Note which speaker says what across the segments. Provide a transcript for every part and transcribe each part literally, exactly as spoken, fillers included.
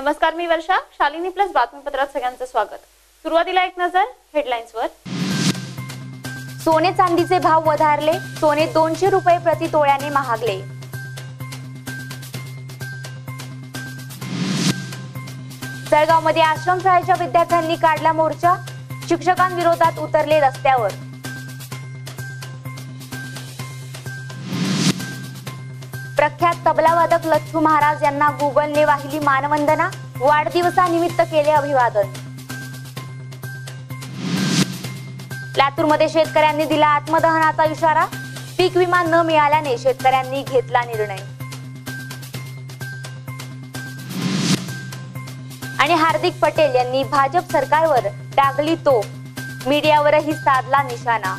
Speaker 1: नमस्कार, मी वर्षा. शालिनी प्लस बातमीपत्रात सगळ्यांचं स्वागत. सुरुवातीला एक नजर हेडलाईन्सवर.
Speaker 2: सोने चांदीचे भाव वधारले. सोने दोनशे रुपये प्रति तोळ्याने महागले. जळगावमध्ये आश्रमशाळेच्या विद्यार्थ्यांनी काढला मोर्चा. शिक्षकांविरोधात उतरले रस्त्यावर. प्रख्यात तबलावादक लच्छू महाराज यांना गुगलने वाहिली मानवंदना. वाढदिवसानिमित्त केले अभिवादन. लातूरमध्ये शेतकऱ्यांनी दिला आत्मदहनाचा इशारा. पीक विमा न मिळाल्याने शेतकऱ्यांनी घेतला निर्णय. आणि हार्दिक पटेल यांनी भाजप सरकारवर डागली तोफ. मीडियावरही साधला निशाणा.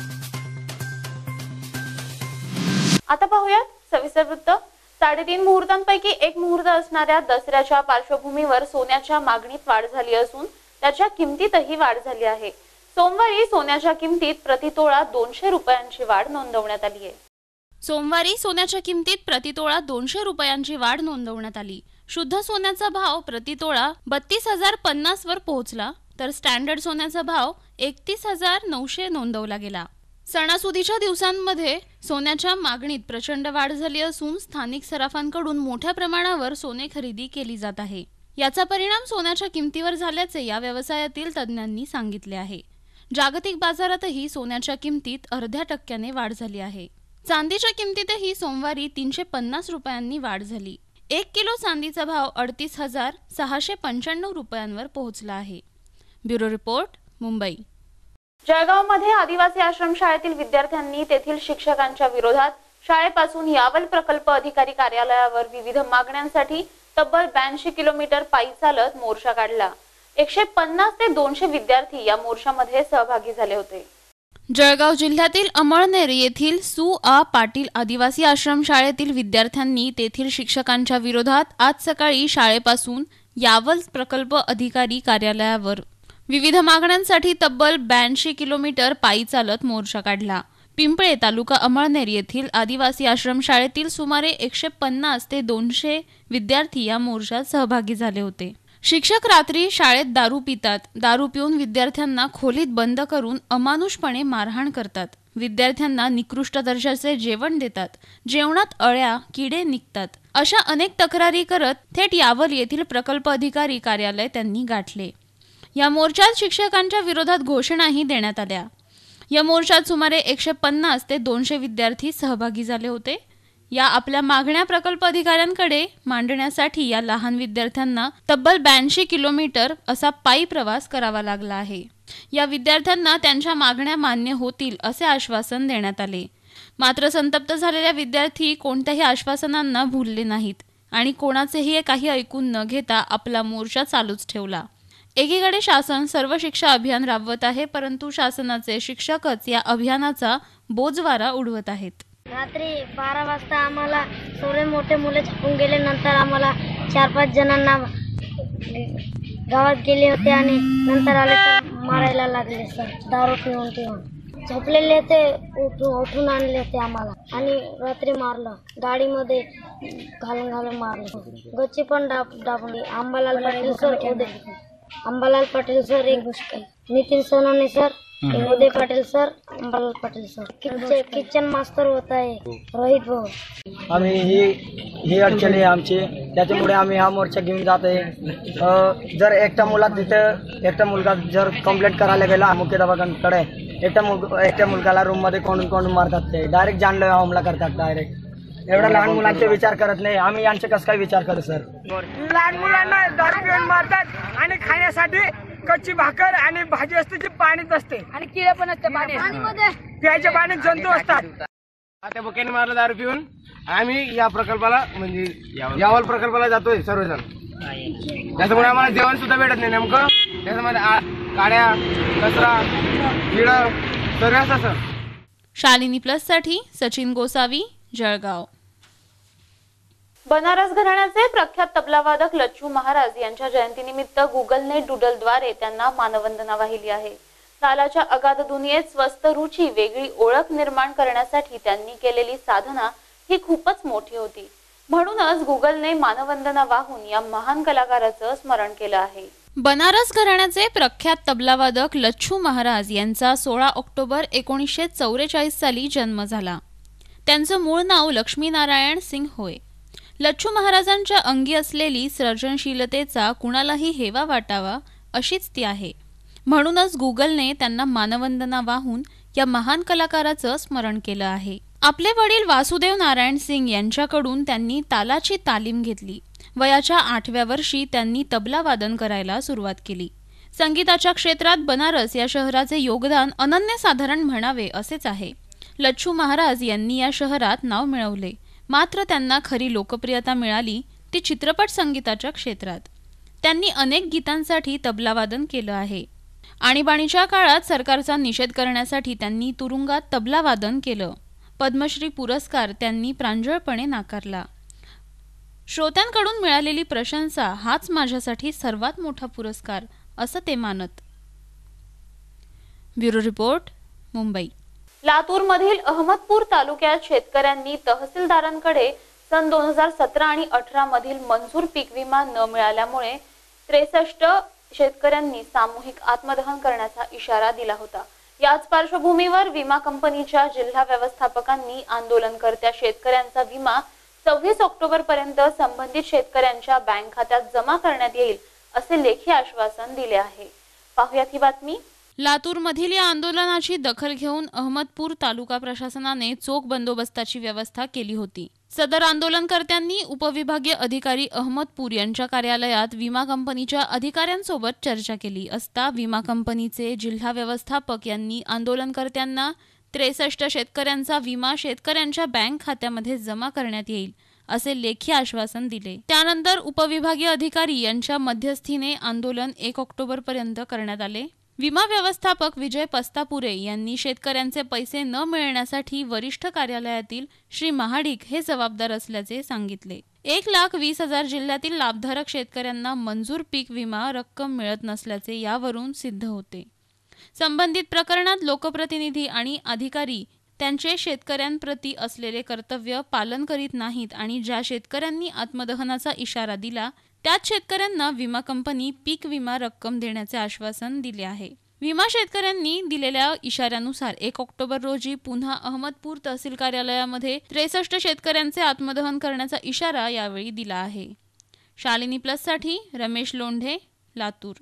Speaker 1: आता पाहूयात सविस्तर वृत्त. साडेतीन मुहूर्तांपैकी एक मुहूर्त असणाऱ्या दसऱ्याच्या पार्श्वभूमीवर सोन्याच्या मागणीत वाढ झाली असून त्याच्या किमतीतही वाढ झाली आहे. सोमवारी सोन्याच्या किमतीत प्रतितोळा दोनशे रुपयांची वाढ नोंदवण्यात आली आहे.
Speaker 3: सोमवारी सोन्याच्या किमतीत प्रतितोळा दोनशे रुपयांची वाढ नोंदवण्यात आली. शुद्ध सोन्याचा भाव प्रतितोळा बत्तीस हजार पन्नास वर पोहोचला, तर स्टँडर्ड सोन्याचा भाव एकतीस हजार नऊशे नोंदवला गेला. सणासुदीच्या दिवसांमध्ये सोन्याच्या मागणीत प्रचंड वाढ झाली असून स्थानिक सराफांकडून मोठ्या प्रमाणावर सोने खरेदी केली जात आहे. याचा परिणाम सोन्याच्या किमतीवर झाल्याचे या व्यवसायातील तज्ज्ञांनी सांगितले आहे. जागतिक बाजारातही सोन्याच्या किमतीत अर्ध्या टक्क्याने वाढ झाली आहे. चांदीच्या किमतीतही सोमवारी तीनशे पन्नास रुपयांनी वाढ झाली. एक किलो चांदीचा भाव अडतीस हजार सहाशे पंच्याण्णव रुपयांवर पोहोचला आहे. Bureau report, Mumbai.
Speaker 1: जळगावमध्ये आदिवासी आश्रमशाळेतील विद्यार्थ्यांनी तेथील शिक्षकांच्या विरोधात शाळेपासून यावल प्रकल्प अधिकारी कार्यालयावर विविध मागण्यांसाठी तब्बल ब्याऐंशी किलोमीटर पायी चालत मोर्चा काढला. एकशे पन्नास ते दोनशे विद्यार्थी या मोर्चामध्ये सहभागी झाले होते.
Speaker 3: जळगाव जिल्ह्यातील अमळनेर येथील सु आ पाटील आदिवासी आश्रमशाळेतील विद्यार्थ्यांनी तेथील शिक्षकांच्या विरोधात आज सकाळी शाळेपासून यावल प्रकल्प अधिकारी कार्यालयावर विविध मागण्यांसाठी तब्बल ब्याऐंशी किलोमीटर पायी चालत मोर्चा काढला. पिंपळे तालुका अमळनेर येथील आदिवासी आश्रमशाळेतील सुमारे एकशे पन्नास ते दोनशे विद्यार्थी या मोर्चात सहभागी झाले होते. शिक्षक रात्री शाळेत दारू पितात. दारू पिऊन विद्यार्थ्यांना खोलीत बंद करून अमानुषपणे मारहाण करतात. विद्यार्थ्यांना निकृष्ट दर्जाचे जेवण देतात. जेवणात अळ्या, किडे निघतात. अशा अनेक तक्रारी करत थेट यावल येथील प्रकल्प अधिकारी कार्यालय त्यांनी गाठले. या मोर्चात शिक्षकांच्या विरोधात घोषणाही देण्यात आल्या. या मोर्चात सुमारे एकशे पन्नास ते दोनशे विद्यार्थी सहभागी झाले होते. या आपल्या मागण्या प्रकल्प अधिकाऱ्यांकडे मांडण्यासाठी या लहान विद्यार्थ्यांना तब्बल ब्याऐंशी किलोमीटर असा पायी प्रवास करावा लागला आहे. या विद्यार्थ्यांना त्यांच्या मागण्या मान्य होतील असे आश्वासन देण्यात आले. मात्र संतप्त झालेल्या विद्यार्थी कोणत्याही आश्वासनांना भुलले नाहीत आणि कोणाचेही काही ऐकून न घेता आपला मोर्चा चालूच ठेवला. एकीकडे शासन सर्व शिक्षा अभियान राबवत आहे, परंतु शासनाचे शिक्षकच या अभियानाचा बोजवारा उडवत आहेत.
Speaker 4: रात्री बारा वाजता आम्हाला सर्व मोठे मुले छापून गेले. नंतर आम्हाला चार पाच जणांना गावात गेले होते आणि नंतर आले तर मारायला लागले सर. दारू पिऊन पिऊन झोपलेले ते उठून उठून आणले होते आम्हाला आणि रात्री मारलं. गाडीमध्ये घालून घालून मारलं. गच्ची पण डाब डाबली. अंबालाल पाटील सर, उदय अंबालाल पाटील सर, एक Nitin Sonawane sir, Uday Patil sir, Ambalal Patil sir. Kitchen kitchen मास्तर होत आहे रोहित भाऊ.
Speaker 5: आम्ही ही ही अडचण आहे आमची, त्याच्यामुळे आम्ही हा मोर्चा घेऊन जात आहे. जर एकटा मुला तिथं एकटा मुलगा जर कंप्लेंट करायला गेला मुख्याध्यापकांकडे, एकट्या मुल एकट्या मुलगाला रूम मध्ये कोंडून कोंडून मारतात. ते डायरेक्ट जानलेवा हमला करतात. डायरेक्ट एवढा लहान मुलांचे विचार करत नाही. आम्ही यांचे कसं काय विचार करू सर?
Speaker 6: लहान मुलांना दारू पिऊन मारतात आणि खाण्यासाठी कच्ची भाकर आणि भाजी असते जी पाणीच असते आणि किडे पण असते पाण्यामध्ये. प्यायच्या पाण्यात जंतू असतात.
Speaker 7: त्या बोक्याने मारलं दारू पिऊन. आम्ही या प्रकल्पाला म्हणजे यावल प्रकल्पाला जातोय सर्वजण. त्याच्यामुळे आम्हाला जेवण सुद्धा भेटत नाही. नेमकं त्याच्यामध्ये काड्या, कचरा, किड सर्व असं.
Speaker 3: शालिनी प्लस साठी सचिन गोसावी, जळगाव.
Speaker 1: बनारस घराण्याचे प्रख्यात तबलावादक लच्छू महाराज यांच्या जयंतीनिमित्त गुगलने डूडलद्वारे त्यांना मानवंदना वाहिली आहे. तालाच्या अगाध दुनियेत स्वस्त रुची वेगळी ओळख निर्माण करण्यासाठी त्यांनी केलेली साधना ही खूपच मोठी होती. म्हणूनच गुगलने मानवंदना वाहून या महान कलाकाराचं स्मरण केलं आहे.
Speaker 3: बनारस घराण्याचे प्रख्यात तबलावादक लच्छू महाराज यांचा सोळा ऑक्टोबर एकोणीसशे चौवेचाळीस साली जन्म झाला. त्यांचं मूळ नाव लक्ष्मीनारायण सिंग होय. लच्छू महाराजांच्या अंगी असलेली सर्जनशीलतेचा कुणालाही हेवा वाटावा अशीच ती आहे. म्हणूनच गुगलने त्यांना मानवंदना वाहून या महान कलाकाराचं स्मरण केलं आहे. आपले वडील वासुदेव नारायण सिंग यांच्याकडून त्यांनी तालाची तालीम घेतली. वयाच्या आठव्या वर्षी त्यांनी तबला वादन करायला सुरुवात केली. संगीताच्या क्षेत्रात बनारस या शहराचे योगदान अनन्यसाधारण म्हणावे असेच आहे. लच्छू महाराज यांनी या शहरात नाव मिळवले, मात्र त्यांना खरी लोकप्रियता मिळाली ती चित्रपट संगीताच्या क्षेत्रात. त्यांनी अनेक गीतांसाठी तबलावादन केलं आहे. आणीबाणीच्या काळात सरकारचा निषेध करण्यासाठी त्यांनी तुरुंगात तबलावादन केलं. पद्मश्री पुरस्कार त्यांनी प्रांजळपणे नाकारला. श्रोत्यांकडून मिळालेली प्रशंसा हाच माझ्यासाठी सर्वात मोठा पुरस्कार असं ते मानत. Bureau report, Mumbai.
Speaker 1: लातूरमधील अहमदपूर तालुक्यात शेतकऱ्यांनी तहसीलदारांकडे सन दोन हजार सतरा आणि अठरा मधील मंजूर पीक विमा न मिळाल्यामुळे त्रेसष्ट शेतकऱ्यांनी सामूहिक आत्मदहन करण्याचा इशारा दिला होता. याच पार्श्वभूमीवर विमा कंपनीच्या जिल्हा व्यवस्थापकांनी आंदोलनकर्त्या शेतकऱ्यांचा विमा सव्वीस ऑक्टोबर पर्यंत संबंधित शेतकऱ्यांच्या बँक खात्यात जमा करण्यात येईल असे लेखी आश्वासन दिले आहे. पाहुयात ही बातमी.
Speaker 3: लातूरमधील या आंदोलनाची दखल घेऊन अहमदपूर तालुका प्रशासनाने चोख बंदोबस्ताची व्यवस्था केली होती. सदर आंदोलनकर्त्यांनी उपविभागीय अधिकारी अहमदपूर यांच्या कार्यालयात विमा कंपनीच्या अधिकाऱ्यांसोबत चर्चा केली असता विमा कंपनीचे जिल्हा व्यवस्थापक यांनी आंदोलनकर्त्यांना त्रेसष्ट शेतकऱ्यांचा विमा शेतकऱ्यांच्या बँक खात्यामध्ये जमा करण्यात येईल असे लेखी आश्वासन दिले. त्यानंतर उपविभागीय अधिकारी यांच्या मध्यस्थीने आंदोलन एक ऑक्टोबर पर्यंत करण्यात आले. विमा व्यवस्थापक विजय पस्तापुरे यांनी शेतकऱ्यांचे पैसे न मिळण्यासाठी वरिष्ठ कार्यालयातील श्री महाडिक हे जबाबदार असल्याचे सांगितले. एक लाख वीस हजार जिल्ह्यातील लाभधारक शेतकऱ्यांना मंजूर पीक विमा रक्कम मिळत नसल्याचे यावरून सिद्ध होते. संबंधित प्रकरणात लोकप्रतिनिधी आणि अधिकारी त्यांचे शेतकऱ्यांप्रती असलेले कर्तव्य पालन करीत नाहीत आणि ज्या शेतकऱ्यांनी आत्मदहनाचा इशारा दिला त्याच शेतकऱ्यांना विमा कंपनी पीक विमा रक्कम देण्याचे आश्वासन दिले आहे. विमा शेतकऱ्यांनी दिलेल्या इशाऱ्यानुसार एक ऑक्टोबर रोजी पुन्हा अहमदपूर तहसील कार्यालयामध्ये त्रेसष्ट शेतकऱ्यांचे आत्मदहन करण्याचा इशारा यावेळी दिला आहे. शालिनी प्लस साठी रमेश लोंढे, लातूर.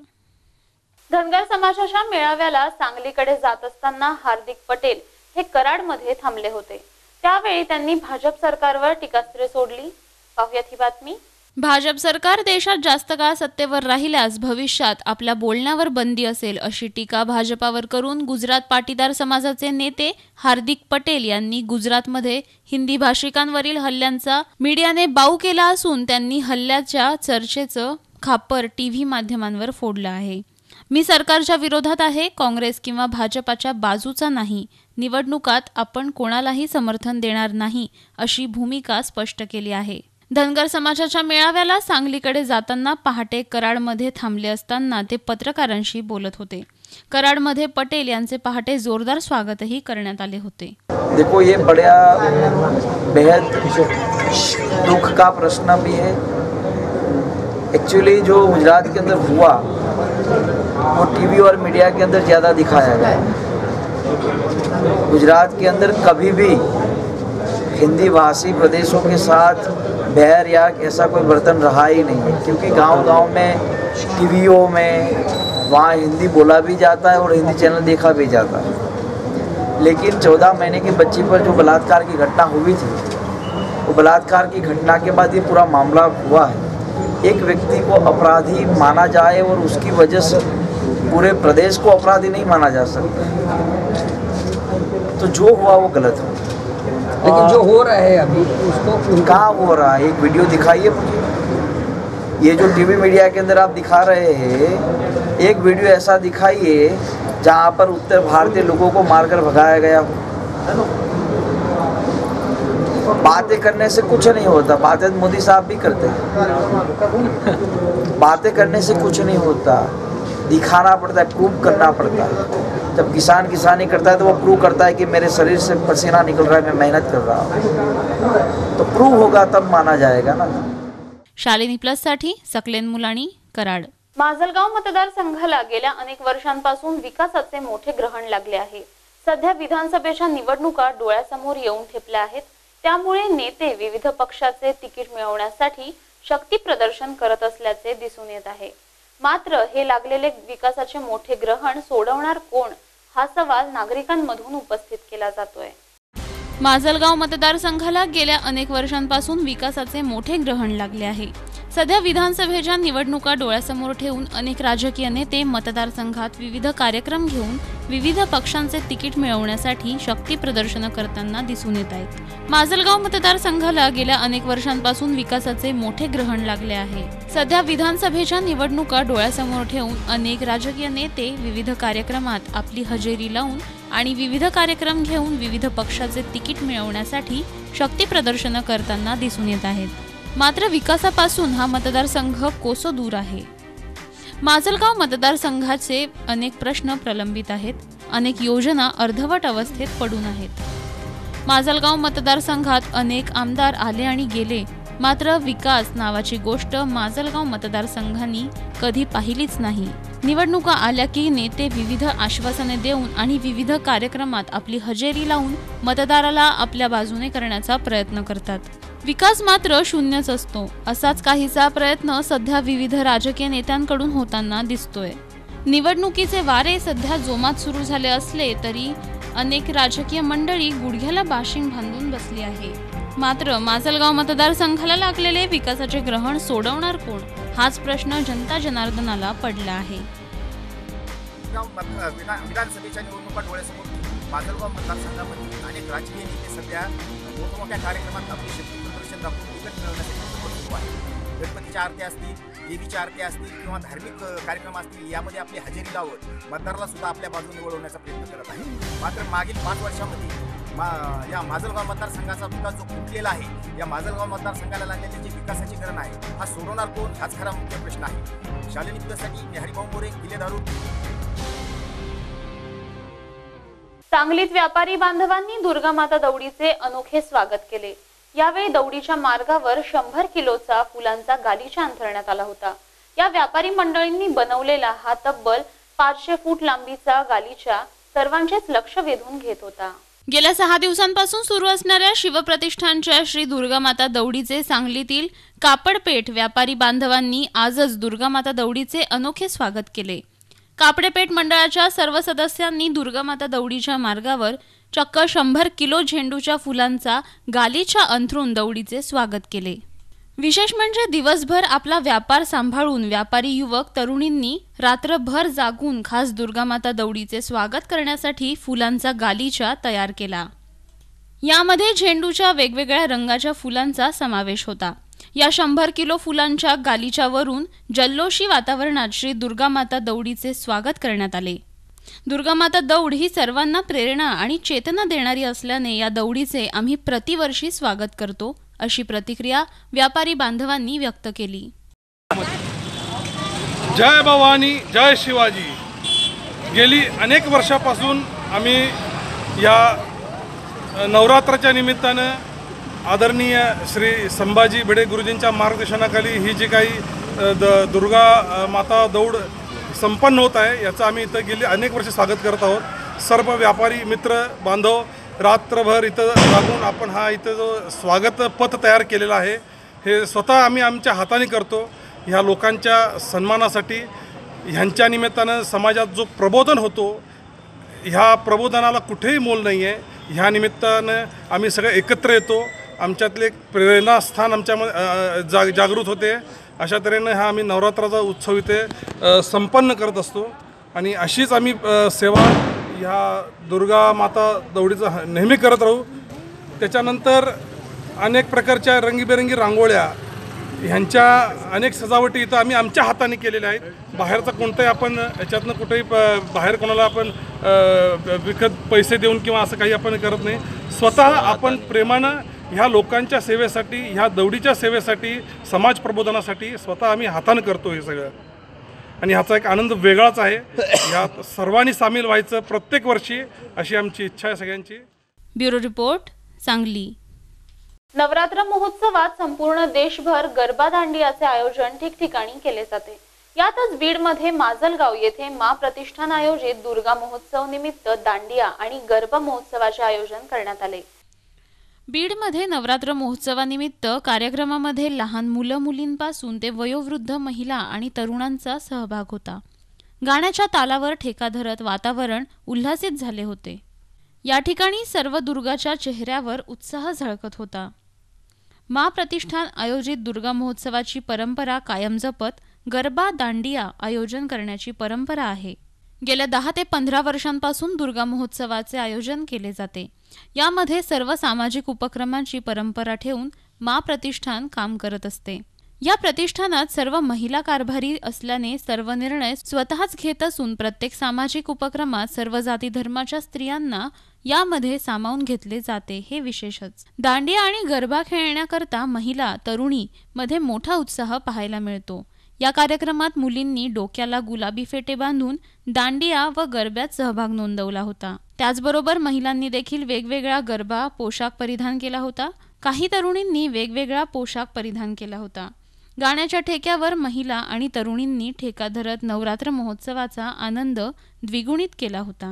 Speaker 1: धनगर समाजाच्या मेळाव्याला सांगलीकडे जात असताना हार्दिक पटेल हे कराडमध्ये थांबले होते. त्यावेळी त्यांनी भाजप सरकारवर टीकास्त्रे सोडली. पाहुयात ही बातमी.
Speaker 3: भाजप सरकार देशात जास्त काळ सत्तेवर राहिल्यास भविष्यात आपल्या बोलण्यावर बंदी असेल अशी टीका भाजपावर करून गुजरात पाटीदार समाजाचे नेते हार्दिक पटेल यांनी गुजरातमध्ये हिंदी भाषिकांवरील हल्ल्यांचा मीडियाने बाऊ केला असून त्यांनी हल्ल्याच्या चर्चेचं खापर टीव्ही माध्यमांवर फोडलं आहे. मी सरकारच्या विरोधात आहे, काँग्रेस किंवा भाजपाच्या बाजूचा नाही. निवडणुकात आपण कोणालाही समर्थन देणार नाही अशी भूमिका स्पष्ट केली आहे. धनगर समाजाच्या मेळाव्याला सांगलीकडे जाताना पहाटे कराडमध्ये थांबले असताना ते पत्रकारांशी बोलत होते. कराडमध्ये पटेल यांचे पहाटे जोरदार स्वागतही करण्यात आले होते.
Speaker 8: देखो ये बड़ा बेहद दुख का प्रश्न भी है. एक्चुअली जो गुजरात के अंदर हुआ वो टीवी और मीडिया के अंदर ज़्यादा दिखाया गया. गुजरात के अंदर कभी भी हिंदी भाषी प्रदेशों के साथ बैर या ऐसा कोई बर्तन रहा ही नहीं है, क्योंकि गांव-गांव में टीवियों में वहाँ हिंदी बोला भी जाता है और हिंदी चैनल देखा भी जाता है. लेकिन चौदह महीने की बच्ची पर जो बलात्कार की घटना हुई थी, वो बलात्कार की घटना के बाद ये पूरा मामला हुआ है. एक व्यक्ति को अपराधी माना जाए और उसकी वजह से पूरे प्रदेश को अपराधी नहीं माना जा सकता. तो जो हुआ वो गलत हुआ.
Speaker 9: लेकिन जो हो रहा है अभी उसको
Speaker 8: कहाँ हो रहा है? एक वीडियो दिखाइए मुझे. ये जो टीवी मीडिया के अंदर आप दिखा रहे हैं, एक वीडियो ऐसा दिखाइए जहाँ पर उत्तर भारतीय लोगों को मारकर भगाया गया हो. बातें करने से कुछ नहीं होता. बातें मोदी साहब भी करते हैं. बातें करने से कुछ नहीं होता, दिखाना पड़ता है, प्रूव करना पड़ता है. जब किसान किसानी करता है तो वो प्रूव करता है कि मेरे शरीर से पसीना निकल रहा है, मैं मेहनत कर रहा हूँ. तो प्रूव होगा तब माना जाएगा ना।
Speaker 3: शालिनी प्लस साठी सकलेन मुलाणी, कराड।
Speaker 1: माजलगाव मतदारसंघाला गेल्या अनेक वर्षांपासून विकासाचे मोठे ग्रहण लागले आहे। सध्या विधानसभेच्या निवडणुका डोळ्यासमोर येऊन ठेपल्या आहेत, त्यामुळे नेते विविध पक्षाचे तिकीट मिळवण्यासाठी शक्ती प्रदर्शन करत असल्याचे दिसून येत आहे। मात्र हे लागलेले विकासाचे मोठे ग्रहण सोडवणार कोण, हा सवाल नागरिकांमधून उपस्थित केला जातोय।
Speaker 3: माजलगाव मतदारसंघाला गेल्या अनेक वर्षांपासून विकासाचे मोठे ग्रहण लागले आहे। सध्या विधानसभेच्या निवडणुका डोळ्यासमोर ठेवून अनेक राजकीय नेते मतदारसंघात विविध कार्यक्रम घेऊन विविध पक्षांचे तिकीट मिळवण्यासाठी शक्ती प्रदर्शन करताना दिसून येत आहेत। माजलगाव मतदारसंघाला गेल्या अनेक वर्षांपासून विकासाचे मोठे ग्रहण लागले आहे। सध्या विधानसभेच्या निवडणुका डोळ्यासमोर ठेवून अनेक राजकीय नेते विविध कार्यक्रमात आपली हजेरी लावून आणि विविध कार्यक्रम घेऊन विविध पक्षाचे तिकीट मिळवण्यासाठी शक्ती प्रदर्शन करताना दिसून येत आहेत। मात्र विकासापासून हा मतदारसंघ कोसो दूर आहे। माजलगाव मतदारसंघाचे अनेक प्रश्न प्रलंबित आहेत, अनेक योजना अर्धवट अवस्थेत पडून आहेत। माजलगाव मतदारसंघात अनेक आमदार आले आणि गेले, मात्र विकास नावाची गोष्ट माजलगाव मतदारसंघांनी कधी पाहिलीच नाही। निवडणुका आल्या की नेते विविध आश्वासने देऊन आणि विविध कार्यक्रमात आपली हजेरी लावून मतदाराला आपल्या बाजूने करण्याचा प्रयत्न करतात। विकास मात्र शून्यच असतो। असाच काहीसा प्रयत्न सध्या विविध राजकीय नेत्यांकडून होताना दिसतोय। निवडणुकीचे वारे सध्या जोमात सुरू झाले असले तरी अनेक राजकीय मंडळी गुडघ्याला बाशिंग बांधून बसली आहे। मात्र माजलगाव मतदारसंघाला लागलेले विकासाचे ग्रहण सोडवणार कोण, हाच प्रश्न जनता जनार्दनाला पडला आहे।
Speaker 10: विधानसभेच्या निवडणुका डोळ्यासमोर माजलगाव मतदारसंघामध्ये अनेक राजकीय नेते सध्या मोठमोठ्या कार्यक्रमात आपली शक्ती प्रदर्शन दाखवून तिकीट मिळवण्यासाठी सुरू आहे। गणपतीच्या आरत्या असतील, देवीच्या आरत्या असतील किंवा धार्मिक कार्यक्रम असतील, यामध्ये आपली हजेरी लावत मतदाराला सुद्धा आपल्या बाजूने वळवण्याचा प्रयत्न करत आहे। मात्र मागील पाच वर्षामध्ये मा या माजलगाव मतदारसंघाचा विकास जो खुंटलेला आहे, या माजलगाव मतदारसंघाला लागलेले जे विकासाचे ग्रहण आहे, हा सोडवणार कोण, हाच खरा मुख्य प्रश्न आहे। शालिनी प्लससाठी मी हरिभाऊ मोरे, किल्ले दारू।
Speaker 1: सांगलीत व्यापारी बांधवांनी दुर्गा माता दौडीचे अनोखे स्वागत केले। यावेळी दौडीच्या मार्गावर शंभर किलोचा फुलांचा गालिचा अंथरण्यात आला होता। या व्यापारी मंडळींनी बनवलेला हा तब्बल पाचशे फूट लांबीचा गालिचा सर्वांचेच लक्ष वेधून घेत होता।
Speaker 3: गेल्या सहा दिवसांपासून सुरू असणाऱ्या शिवप्रतिष्ठानच्या श्री दुर्गा माता दौडीचे सांगलीतील कापडपेठ व्यापारी बांधवांनी आजच दुर्गा माता दौडीचे अनोखे स्वागत केले। कापडपेठ मंडळाच्या सर्व सदस्यांनी दुर्गा माता दौडीच्या मार्गावर चक्क शंभर किलो झेंडूच्या फुलांचा गालिचा अंथरून दौडीचे स्वागत केले। विशेष म्हणजे दिवसभर आपला व्यापार सांभाळून व्यापारी युवक तरुणींनी रात्रभर जागून खास दुर्गा माता दौडीचे स्वागत करण्यासाठी फुलांचा गालिचा तयार केला। यामध्ये झेंडूच्या वेगवेगळ्या रंगाच्या फुलांचा समावेश होता। या शंभर किलो फुलांच्या गालिच्यावरून जल्लोषी वातावरणात श्री दुर्गा माता दौडीचे स्वागत करण्यात आले। दुर्गा माता दौड ही सर्वांना प्रेरणा आणि चेतना देणारी असल्याने या दौडीचे आम्ही प्रतिवर्षी स्वागत करतो, अशी प्रतिक्रिया व्यापारी बांधवांनी व्यक्त केली।
Speaker 11: जय भवानी, जय शिवाजी। गेली अनेक वर्षापासून आम्ही या नवरात्राच्या निमित्तानं आदरणीय श्री संभाजी भिडे गुरुजींच्या मार्गदर्शनाखाली ही जी काही द दुर्गा माता दौड संपन्न होत आहे, याचं आम्ही इथं गेली अनेक वर्ष स्वागत करत आहोत। सर्व व्यापारी मित्र बांधव रात्रभर इथं लागून आपण हा इथं जो स्वागत पथ तयार केलेला आहे, हे स्वतः आम्ही आमच्या हाताने करतो। ह्या लोकांच्या सन्मानासाठी, ह्यांच्या निमित्तानं समाजात जो प्रबोधन होतो, ह्या प्रबोधनाला कुठेही मोल नाही आहे। ह्या निमित्तानं आम्ही सगळे एकत्र येतो, आमच्यातले एक प्रेरणास्थान आमच्यामध्ये जाग जागृत होते। अशा तऱ्हेनं हा आम्ही नवरात्राचा उत्सव इथे संपन्न करत असतो आणि अशीच आम्ही सेवा ह्या दुर्गा माता दौडीचं नेहमी करत राहू। त्याच्यानंतर अनेक प्रकारच्या रंगीबेरंगी रांगोळ्या, ह्यांच्या अनेक सजावटी इथं आम्ही आमच्या हाताने केलेल्या आहेत। बाहेरचा कोणताही आपण याच्यातनं कुठेही बाहेर कोणाला आपण विकत पैसे देऊन किंवा असं काही आपण करत नाही। स्वतः आपण प्रेमानं ह्या लोकांच्या सेवेसाठी, ह्या दौडीच्या सेवेसाठी, समाज प्रबोधनासाठी स्वतः आम्ही हातानं करतो हे सगळं, आणि ह्याचा एक आनंद वेगळाच आहे। यात सर्वांनी सामील व्हायचं प्रत्येक वर्षी, अशी आमची इच्छा आहे सगळ्यांची।
Speaker 3: Bureau report, Sangli.
Speaker 1: नवरात्र महोत्सवात संपूर्ण देशभर गरबा दांडियाचे आयोजन ठिकठिकाणी केले जाते। यातच बीडमध्ये माजलगाव येथे मा प्रतिष्ठान आयोजित दुर्गा महोत्सव निमित्त दांडिया आणि गरबा महोत्सवाचे आयोजन करण्यात आले।
Speaker 3: बीडमध्ये नवरात्र महोत्सवानिमित्त कार्यक्रमामध्ये लहान मुलं मुलींपासून ते वयोवृद्ध महिला आणि तरुणांचा सहभाग होता। गाण्याच्या तालावर ठेका धरत वातावरण उल्हासित झाले होते। या ठिकाणी सर्व दुर्गाच्या चेहऱ्यावर उत्साह झळकत होता। मा प्रतिष्ठान आयोजित दुर्गा महोत्सवाची परंपरा कायम जपत गरबा दांडिया आयोजन करण्याची परंपरा आहे। गेल्या दहा ते पंधरा वर्षांपासून दुर्गा महोत्सवाचे आयोजन केले जाते। यामध्ये सर्व सामाजिक उपक्रमांची परंपरा ठेवून मा प्रतिष्ठान काम करत असते। या प्रतिष्ठानात सर्व महिला कारभारी असल्याने सर्व निर्णय स्वतःच घेत असून प्रत्येक सामाजिक उपक्रमात सर्व जाती धर्माच्या स्त्रियांना यामध्ये सामावून घेतले जाते हे विशेषच। दांडिया आणि गरबा खेळण्याकरता महिला तरुणी मध्ये मोठा उत्साह पाहायला मिळतो। या कार्यक्रमात मुलींनी डोक्याला गुलाबी फेटे बांधून दांडिया व गरब्यात सहभाग नोंदवला होता। त्याचबरोबर महिलांनी देखील वेगवेगळा गरबा पोशाख परिधान केला होता। काही तरुणींनी वेगवेगळा पोशाख परिधान केला होता। गाण्याच्या ठेक्यावर महिला आणि तरुणींनी ठेका धरत नवरात्र महोत्सवाचा आनंद द्विगुणित केला होता।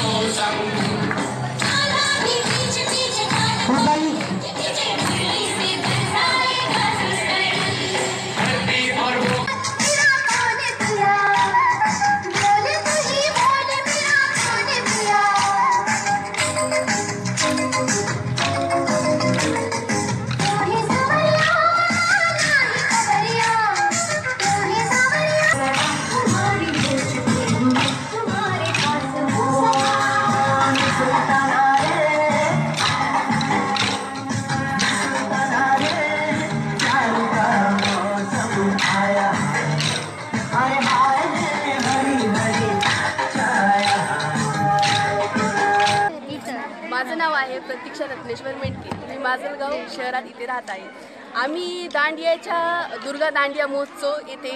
Speaker 12: माझं नाव आहे प्रतीक्षा रत्नेश्वर मेंढके। मी माजलगाव शहरात इथे राहत आहे। आम्ही दांडियाच्या दुर्गा दांडिया महोत्सव येथे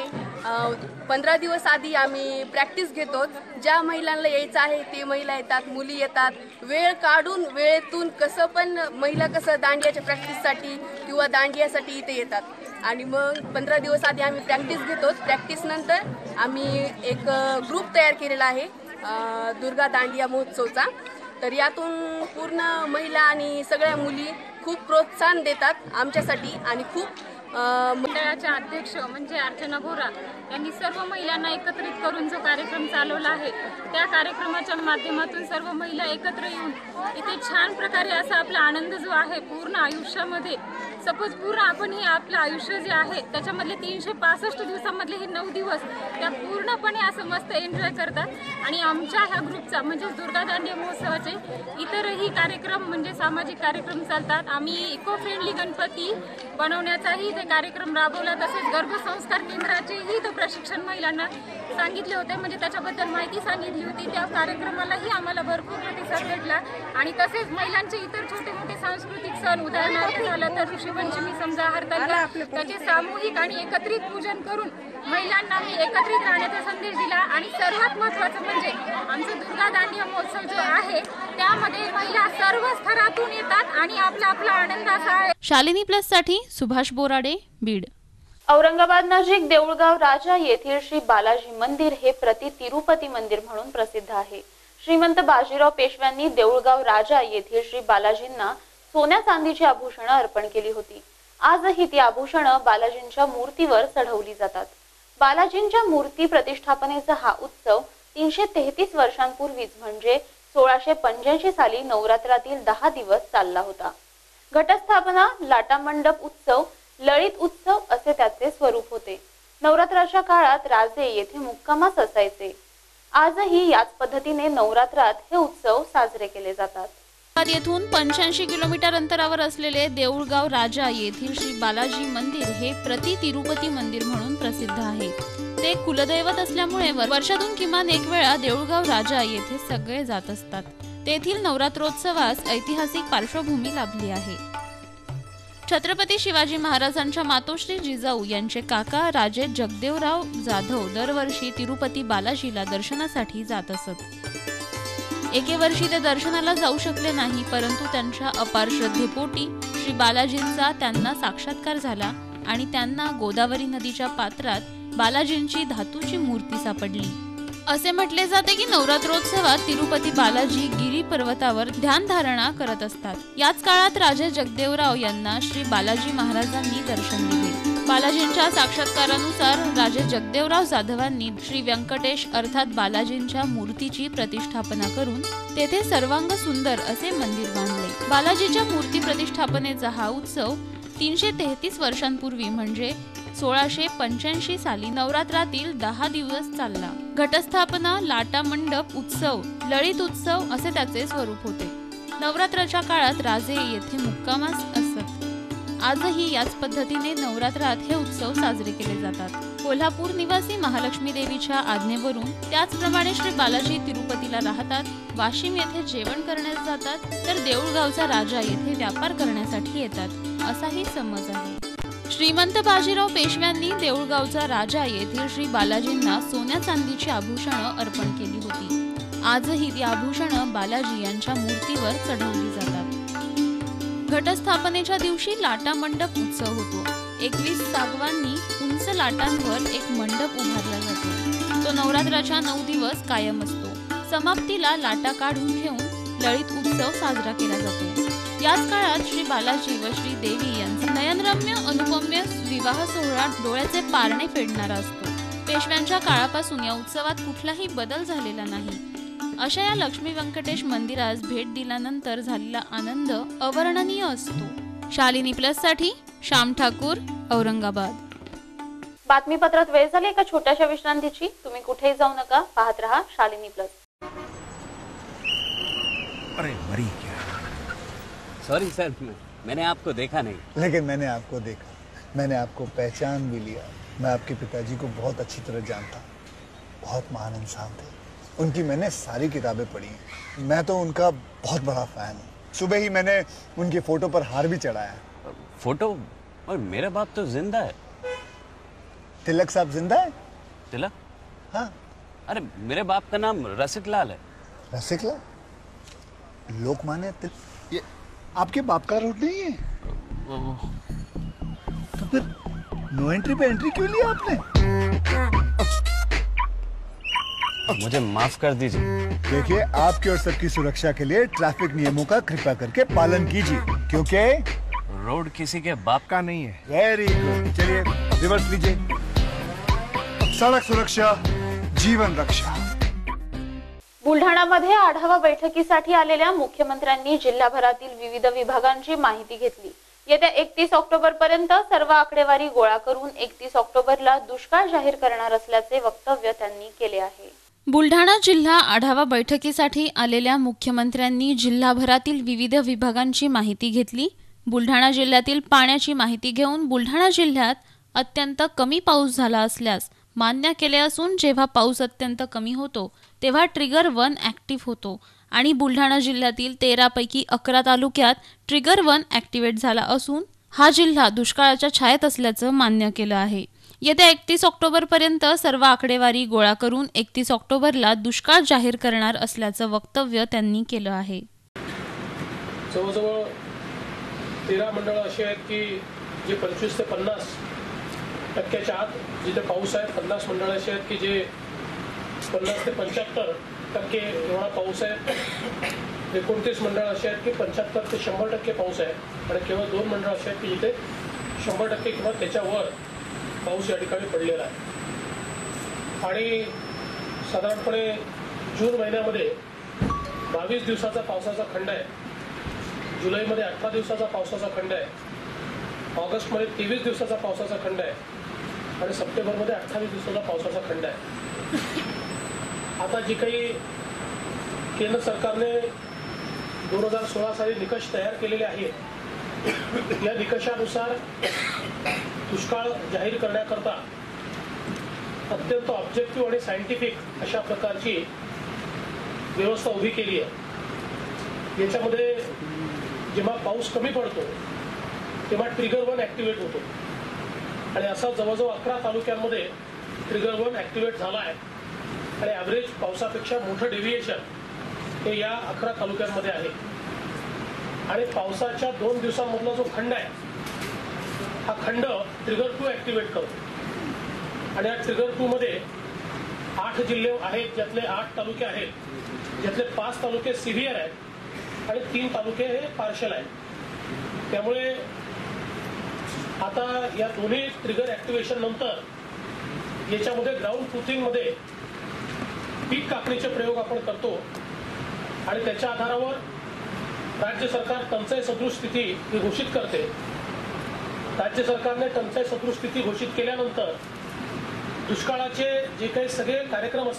Speaker 12: पंधरा दिवस आधी आम्ही प्रॅक्टिस घेतो। ज्या महिलांना यायचं आहे ते महिला येतात, मुली येतात। वेळ काढून वेळेतून कसं पण महिला कसं दांडियाच्या प्रॅक्टिससाठी किंवा दांडियासाठी इथे येतात आणि मग पंधरा दिवस आधी आम्ही प्रॅक्टिस घेतो। प्रॅक्टिसनंतर आम्ही एक ग्रुप तयार केलेला आहे दुर्गा दांडिया महोत्सवचा। तर यातून पूर्ण महिला आणि सगळ्या मुली खूप प्रोत्साहन देतात आमच्यासाठी आणि खूप
Speaker 13: मंडळाच्या अध्यक्ष म्हणजे अर्चना बोरा यांनी सर्व महिलांना एकत्रित करून जो कार्यक्रम चालवला आहे त्या कार्यक्रमाच्या माध्यमातून सर्व महिला एकत्र येऊन इथे छान प्रकारे असा आपला आनंद जो आहे पूर्ण आयुष्यामध्ये सपोज पूर्ण आपण हे आपलं आयुष्य जे आहे त्याच्यामधले तीनशे पासष्ट दिवसामधले हे नऊ दिवस त्या पूर्णपणे असं मस्त एन्जॉय करतात। आणि आमच्या ह्या ग्रुपचा म्हणजे दुर्गा दांडिया महोत्सवाचे इतरही कार्यक्रम म्हणजे सामाजिक कार्यक्रम चालतात। आम्ही इको फ्रेंडली गणपती बनवण्याचाही ते कार्यक्रम राबवला, तसेच गर्भसंस्कार केंद्राचेही तो प्रशिक्षण महिलांना सांगितले होते, म्हणजे त्याच्याबद्दल माहिती सांगितली होती। त्या कार्यक्रमालाही आम्हाला भरपूर प्रतिसाद भेटला। आणि तसेच महिलांचे इतर छोटे मोठे सांस्कृतिक सण उदाहरणार्थ झालं तर ऋषीपंचमी समजा हरतालिका त्याचे सामूहिक आणि एकत्रित पूजन करून महिलांना मी एकत्रित राहण्याचा संदेश दिला। आणि सर्वात महत्त्वाचं म्हणजे आमचा दुर्गा दांडिया महोत्सव जो आहे त्यामध्ये महिला सर्व स्तरातून येतात आणि आपला आपला आनंद असा आहे।
Speaker 3: शालिनी प्लस साठी सुभाष बोराडे, बीड।
Speaker 1: औरंगाबाद नजीक देऊळगाव राजा येथील श्री बालाजी मंदिर हे प्रति तिरुपती मंदिर म्हणून प्रसिद्ध आहे। श्रीमंत बाजीराव पेशव्यांनी देऊळगाव राजा येथील श्री बालाजींना सोन्या चांदीची आभूषणं अर्पण केली होती। आजही ती आभूषणं बालाजींच्या मूर्तीवर चढवली जातात। बालाजींच्या मूर्ती प्रतिष्ठापनेचा हा उत्सव तीनशे तेहतीस वर्षांपूर्वीच म्हणजे सोळाशे पंच्याऐंशी साली नवरात्रातील दहा दिवस चालला होता। घटस्थापना, लाटामंडप उत्सव, ललित उत्सव असे त्याचे स्वरूप होते। नवरात्राच्या काळात राजे येथे मुक्कामास असायचे। आजही याच पद्धतीने नवरात्रात हे उत्सव साजरे केले जातात।
Speaker 3: येथून पंच्याऐंशी किलोमीटर अंतरावर असलेले देऊळगाव राजा येथील श्री बालाजी मंदिर हे प्रति तिरुपती मंदिर म्हणून प्रसिद्ध आहे। ते कुलदैवत असल्यामुळे वर्षातून किमान एक वेळा देऊळगाव राजा येथे सगळे जात असतात। तेथील नवरात्रोत्सवास ऐतिहासिक पार्श्वभूमी लाभली आहे। छत्रपती शिवाजी महाराजांच्या मातोश्री जिजाऊ यांचे काका राजे जगदेवराव जाधव दरवर्षी तिरुपती बालाजीला दर्शनासाठी जात असत। एके वर्षी ते दर्शनाला जाऊ शकले नाही, परंतु त्यांच्या अपार श्रद्धेपोटी श्री बालाजींचा त्यांना साक्षात्कार झाला आणि त्यांना गोदावरी नदीच्या पात्रात बालाजींची धातूची मूर्ती सापडली। असे म्हटले जाते की नवरात्रोत्सवात तिरुपती बालाजी गिरी पर्वतावर ध्यान धारणा करत असतात। याच काळात राजे जगदेवराव यांना श्री बालाजी महाराजांनी दर्शन दिले। बालाजींच्या साक्षात्कारानुसार राजे जगदेवराव जाधवांनी श्री व्यंकटेश अर्थात बालाजींच्या मूर्तीची प्रतिष्ठापना करून तेथे सर्वांग सुंदर असे मंदिर बांधले। बालाजीच्या मूर्ती प्रतिष्ठापनेचा हा उत्सव तीनशे तेहतीस वर्षांपूर्वी म्हणजे सोळाशे पंच्याऐंशी साली नवरात्रातील दहा दिवस चालला। घटस्थापना, लाटा मंडप उत्सव, ललित उत्सव असे त्याचे स्वरूप होते। नवरात्राच्या काळात राजे येथे मुक्कामास असत। आजही याच पद्धतीने नवरात्रात हे उत्सव साजरे केले जातात। कोल्हापूर निवासी महालक्ष्मी देवीच्या आज्ञेवरून त्याचप्रमाणे श्री बालाजी तिरुपतीला राहतात, वाशिम येथे जेवण करण्यास जातात, तर देऊळगावचा राजा येथे व्यापार करण्यासाठी येतात असाही समज आहे। श्रीमंत बाजीराव पेशव्यांनी देऊळगावचा राजा येथील श्री बालाजींना सोन्या चांदीची आभूषणं अर्पण केली होती। आजही ती आभूषणं बालाजी यांच्या मूर्तीवर चढवली जातात। घटस्थापनेच्या दिवशी लाटा मंडप उत्सव होतो। एकवीस सागवांनी उंच लाटांवर एक मंडप उभारला जातो। तो नवरात्राच्या नऊ दिवस कायम असतो। समाप्तीला लाटा काढून घेऊन ललित उत्सव साजरा केला जातो। याच काळात श्री बालाजी व श्री देवी यांचा नयनरम्य अनुपम्य विवाह सोहळा डोळ्याचे पारणे फेडणारा असतो। पेशव्यांच्या काळापासून या उत्सवात कुठलाही बदल झालेला नाही। अशा या लक्ष्मी व्यंकटेश मंदिरास भेट दिल्यानंतर झालेला आनंद अवर्णनीय असतो। शालिनी प्लस साठी श्याम ठाकूर, औरंगाबाद।
Speaker 1: बातमीपत्रात वेळ झाली एका छोट्याशा विश्रांतीची। तुम्ही कुठेही जाऊ नका, पाहत रहा शालिनी प्लस।
Speaker 10: अरे मरी क्या?
Speaker 14: सॉरी सर, मैंने आपको देखा नहीं।
Speaker 15: लेकिन मैंने आपको देखा, मैंने आपको पहचान भी लिया। मैं आपके पिताजी को बहुत अच्छी तरह जानता, बहुत महान इंसान थे। उनकी मैंने सारी किताबें पढ़ी हैं। मैं तो उनका बहुत बड़ा फैन हूँ। सुबह ही मैंने उनकी फोटो पर हार भी चढ़ाया।
Speaker 14: फोटो? और मेरा बाप तो जिंदा है।
Speaker 15: तिलक साहब जिंदा है?
Speaker 14: तिलक?
Speaker 15: हाँ।
Speaker 14: अरे मेरे बाप का नाम रसिक लाल है।
Speaker 15: रसिक लाल? लोकमान्य तिलक? ये आपके बाप का रोड नहीं है? तो फिर नो एंट्री पे एंट्री क्यों लिया आपने?
Speaker 14: मुझे माफ कर दीजिए।
Speaker 15: देखिए, आपकी और सबकी सुरक्षा के लिए ट्रैफिक नियमों का कृपा करके पालन कीजिए, क्योंकि
Speaker 14: रोड किसी के बाप का नहीं है।
Speaker 15: Very good. चलिए रिवर्स लीजिए। सड़क सुरक्षा, जीवन रक्षा।
Speaker 1: बुलढाणामध्ये आढावा बैठकीसाठी आलेल्या मुख्यमंत्र्यांनी जिल्हाभरातील विविध विभागांची माहिती घेतली। येत्या एकतीस ऑक्टोबर पर्यंत सर्व आकडेवारी गोळा करून एकतीस ऑक्टोबरला दुष्काळ जाहीर करणार असल्याचे वक्तव्य त्यांनी केले आहे।
Speaker 3: बुलढाणा जिल्हा आढावा बैठकीसाठी आलेल्या मुख्यमंत्र्यांनी जिल्हाभरातील विविध विभागांची माहिती घेतली। बुलढाणा जिल्ह्यातील पाण्याची माहिती घेऊन बुलढाणा जिल्ह्यात अत्यंत कमी पाऊस झाला असल्यास मान्य केले असून जेव्हा पाऊस अत्यंत कमी होतो तेव्हा ट्रिगर वन ऍक्टिव्ह होतो आणि बुलढाणा जिल्ह्यातील तेरा पैकी अकरा तालुक्यात ट्रिगर वन ऍक्टिव्हेट झाला असून हा जिल्हा दुष्काळाच्या छायेत असल्याचं मान्य केलं आहे। येत्या एकतीस ऑक्टोबर पर्यंत सर्व आकडेवारी गोळा करून एकतीस ऑक्टोबरला दुष्काळ जाहीर करणार असल्याचं वक्तव्य त्यांनी केलं आहे।
Speaker 16: जवळजवळ तेरा मंडळं अशी आहेत की जे पंचवीस ते पन्नास टक्क्याच्या आत जिथे पाऊस आहे, पन्नास मंडळं अशी आहेत की जे पन्नास ते पंच्याहत्तर टक्के एवढा पाऊस आहे। एकोणतीस मंडळ अशी आहेत की पंच्याहत्तर ते शंभर टक्के पाऊस आहे आणि केवळ दोन मंडळ अशी आहेत की जिथे शंभर टक्के किंवा त्याच्यावर पाऊस या ठिकाणी पडलेला आहे। आणि साधारणपणे जून महिन्यामध्ये बावीस दिवसाचा पावसाचा खंड आहे, जुलैमध्ये अठरा दिवसाचा पावसाचा खंड आहे, ऑगस्टमध्ये तेवीस दिवसाचा पावसाचा खंड आहे आणि सप्टेंबरमध्ये अठ्ठावीस दिवसाचा पावसाचा खंड आहे। आता जी काही केंद्र सरकारने दोन हजार सोळा साली निकष तयार केलेले आहेत या निकषानुसार दुष्काळ जाहीर करण्याकरता अत्यंत ऑब्जेक्टिव्ह आणि सायंटिफिक अशा प्रकारची व्यवस्था उभी केली आहे। याच्यामध्ये जेव्हा पाऊस कमी पडतो तेव्हा ट्रिगर वन ऍक्टिव्हेट होतो आणि असा जवळजवळ अकरा तालुक्यांमध्ये ट्रिगर वन ऍक्टिव्हेट झाला आहे आणि ॲव्हरेज पावसापेक्षा मोठं डेव्हिएशन हे या अकरा तालुक्यांमध्ये आहे। आणि पावसाच्या दोन दिवसांमधला जो खंड आहे हा खंड ट्रिगर टू ऍक्टिव्हेट करतो आणि या ट्रिगर टू मध्ये आठ जिल्हे आहेत, ज्यातले आठ तालुके आहेत, ज्यातले पाच तालुके सिव्हिअर आहेत आणि तीन तालुके हे पार्शल आहेत. त्यामुळे आता या दोन्ही ट्रिगर ऍक्टिव्हेशन नंतर याच्यामध्ये ग्राउंड ट्रुथिंग मध्ये पीक कापणीचे प्रयोग आपण करतो आणि त्याच्या आधारावर राज्य सरकार टंचाई सदृश स्थिती ही घोषित करते. राज्य सरकारने टंचाई सदृश स्थिती घोषित केल्यानंतर दुष्काळाचे जे काही सगळे कार्यक्रम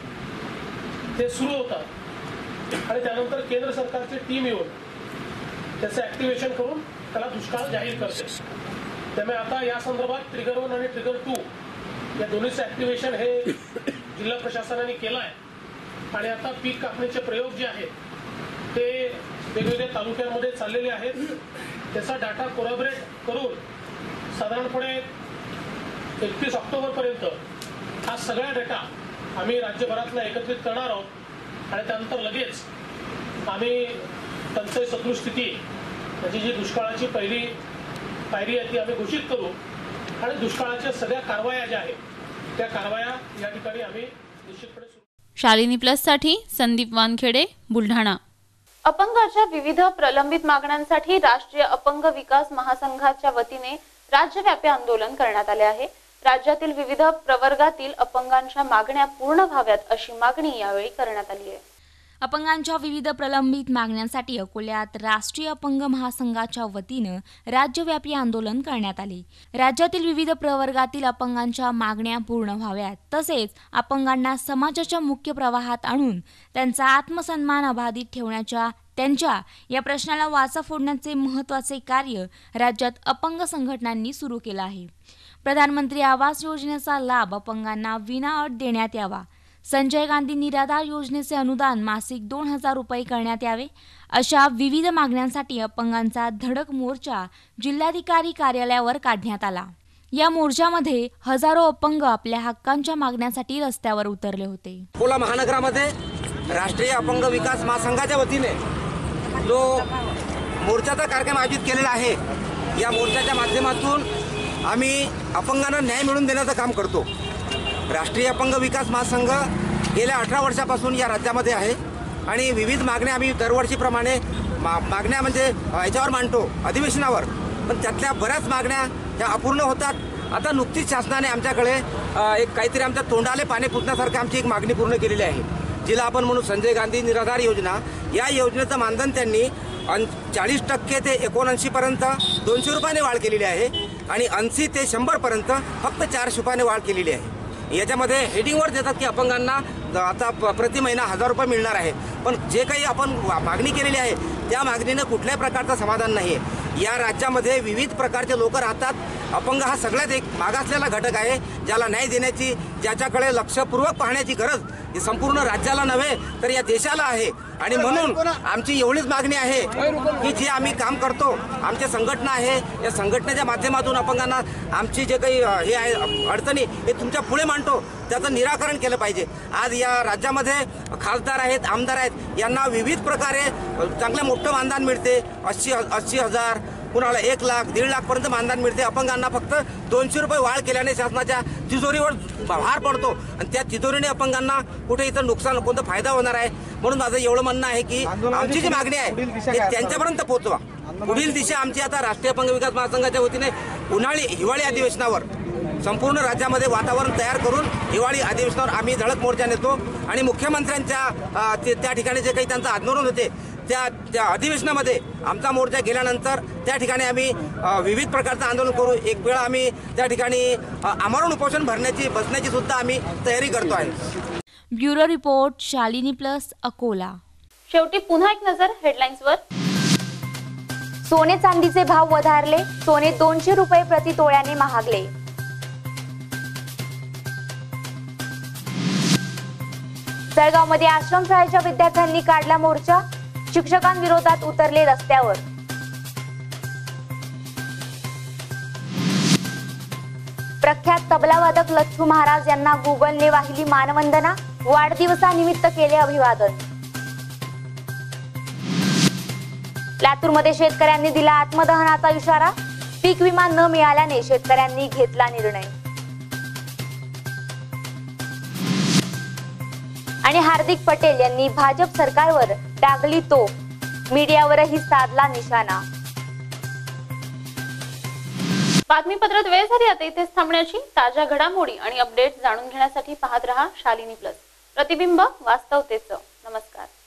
Speaker 16: असतात ते सुरू होतात आणि त्यानंतर केंद्र सरकारची टीम येऊन त्याचं ऍक्टिव्हेशन करून त्याला दुष्काळ जाहीर करते. त्यामुळे आता या संदर्भात ट्रिगर वन आणि ट्रिगर टू या दोन्हीचं ऍक्टिव्हेशन हे जिल्हा प्रशासनाने केलं आहे आणि आता पीक कापणीचे प्रयोग जे आहेत ते वेगवेगळ्या तालुक्यांमध्ये चाललेले आहेत. त्याचा डाटा कोलॅबोरेट करून साधारणपणे एकतीस ऑक्टोबर पर्यंत हा सगळा डेटा आम्ही राज्यभरातला एकत्रित करणार आहोत आणि त्यानंतर लगेच आम्ही टंचाई सदृश स्थिती म्हणजे जी दुष्काळाची पहिली पायरी आहे ती आम्ही घोषित करू आणि दुष्काळाच्या सगळ्या कारवाया ज्या आहेत त्या कारवाया या ठिकाणी आम्ही निश्चितपणे.
Speaker 3: शालिनी प्लस साठी संदीप वानखेडे, बुलढाणा.
Speaker 1: अपंगाच्या विविध प्रलंबित मागण्यांसाठी राष्ट्रीय अपंग विकास महासंघाच्या वतीने राज्यव्यापी आंदोलन करण्यात आले आहे. राज्यातील विविध प्रवर्गातील अपंगांच्या मागण्या पूर्ण व्हाव्यात अशी मागणी यावेळी करण्यात आली आहे.
Speaker 2: अपंगांच्या विविध प्रलंबित मागण्यांसाठी अकोल्यात राष्ट्रीय अपंग महासंघाच्या वतीनं राज्यव्यापी आंदोलन करण्यात आले. राज्यातील विविध प्रवर्गातील अपंगांच्या मागण्या पूर्ण व्हाव्यात तसेच अपंगांना समाजाच्या मुख्य प्रवाहात आणून त्यांचा आत्मसन्मान अबाधित ठेवण्याच्या त्यांच्या या प्रश्नाला वाचा फोडण्याचे महत्त्वाचे कार्य राज्यात अपंग संघटनांनी सुरू केलं आहे. प्रधानमंत्री आवास योजनेचा लाभ अपंगांना विनाअट देण्यात यावा, संजय गांधी निराधार योजनेचे अनुदान मासिक दोन हजार रुपये करण्यात यावे अशा विविध मागण्यांसाठी अपंगांचा धडक मोर्चा जिल्हाधिकारी कार्यालयावर काढण्यात आला. या मोर्चामध्ये हजारो अपंग आपल्या हक्कांच्या मागण्यांसाठी रस्त्यावर उतरले होते.
Speaker 17: अकोला महानगरामध्ये राष्ट्रीय अपंग विकास महासंघाच्या वतीने जो मोर्चाचा कार्यक्रम आयोजित केलेला आहे, या मोर्चाच्या माध्यमातून आम्ही अपंगांना न्याय मिळवून देण्याचं काम करतो. राष्ट्रीय अपंग विकास महासंघ गेल्या अठरा वर्षापासून या राज्यामध्ये आहे आणि विविध मागण्या आम्ही दरवर्षीप्रमाणे मा मागण्या म्हणजे याच्यावर मांडतो अधिवेशनावर, पण त्यातल्या बऱ्याच मागण्या ह्या अपूर्ण होतात. आता नुकतीच शासनाने आमच्याकडे एक काहीतरी आमच्या तोंडाले पाणी पुसण्यासारखी आमची एक मागणी पूर्ण केलेली आहे, जिला आपण म्हणू संजय गांधी निराधार योजना. या योजनेचं मानधन त्यांनी चाळीस टक्के ते एकोणऐंशीपर्यंत दोनशे रुपयाने वाढ केलेली आहे आणि ऐंशी ते शंभरपर्यंत फक्त चारशे रुपयाने वाढ केलेली आहे. याच्यामध्ये हेडिंगवर देतात की अपंगांना आता प्रति महिना हजार रुपये मिळणार आहे, पण जे काही आपण मागणी केलेली आहे त्या मागणीनं कुठल्याही प्रकारचं समाधान नाही आहे. या राज्यामध्ये विविध प्रकारचे लोक राहतात. अपंग हा सगळ्यात एक मागासलेला घटक आहे, ज्याला न्याय देण्याची, ज्याच्याकडे लक्षपूर्वक पाहण्याची गरज ही संपूर्ण राज्याला नव्हे तर या देशाला आहे. आणि म्हणून आमची एवढीच मागणी आहे की जे आम्ही काम करतो, आमच्या संघटना आहे, या संघटनेच्या माध्यमातून अपंगांना आमची जे काही हे आहे अडचणी हे तुमच्या पुढे मांडतो, त्याचं निराकरण केलं पाहिजे. आज या राज्यामध्ये खासदार आहेत, आमदार आहेत, यांना विविध प्रकारे चांगलं मोठं मानधन मिळते. अस्सी अस्सी हजार कुणाला एक लाख दीड लाखपर्यंत मानधन मिळते. अपंगांना फक्त दोनशे रुपये वाढ केल्याने शासनाच्या तिजोरीवर भार पडतो आणि त्या तिजोरीने अपंगांना कुठे इथं नुकसान कोणता फायदा होणार आहे. म्हणून माझं एवढं म्हणणं आहे की आमची जी मागणी आहे ती त्यांच्यापर्यंत पोहोचवा. पुढील दिशा आमची आता राष्ट्रीय अपंग विकास महासंघाच्या वतीने उन्हाळी हिवाळी अधिवेशनावर संपूर्ण राज्यामध्ये वातावरण तयार करून हिवाळी अधिवेशनावर आम्ही धडक मोर्चा नेतो आणि मुख्यमंत्र्यांच्या त्या ठिकाणी जे काही त्यांचं आंदोलन होते त्या त्या अधिवेशनामध्ये आमचा मोर्चा गेल्यानंतर त्या ठिकाणी आम्ही विविध प्रकारचं आंदोलन करू. एक वेळा आम्ही त्या ठिकाणी आमरण उपोषण भरण्याची बसण्याची सुद्धा आम्ही तयारी करतो आहे.
Speaker 2: Bureau report, Shalini plus, Akola.
Speaker 1: शेवटी पुन्हा एक नजर हेडलाईन्सवर.
Speaker 2: सोने चांदीचे भाव वधारले, सोने दोनशे रुपये प्रति तोळ्याने महागले. जळगावमध्ये आश्रमशाळेच्या विद्यार्थ्यांनी काढला मोर्चा, शिक्षकांविरोधात उतरले रस्त्यावर. प्रख्यात तबलावादक लच्छू महाराज यांना गुगलने वाहिली मानवंदना, वाढदिवसानिमित्त केले अभिवादन.
Speaker 18: लातूरमध्ये शेतकऱ्यांनी दिला आत्मदहनाचा इशारा. पीक विमा न मिळाल्याने शेतकऱ्यांनी घेतला निर्णय. आणि हार्दिक पटेल यांनी भाजप सरकारवर डागली तोफ. मीडियावरही साधला निशाणा.
Speaker 1: बातमीपत्रात वेळ झाली आता इथेच थांबण्याची. ताज्या घडामोडी आणि अपडेट जाणून घेण्यासाठी पाहत रहा शालिनी प्लस, प्रतिबिंब वास्तवतेचं. नमस्कार.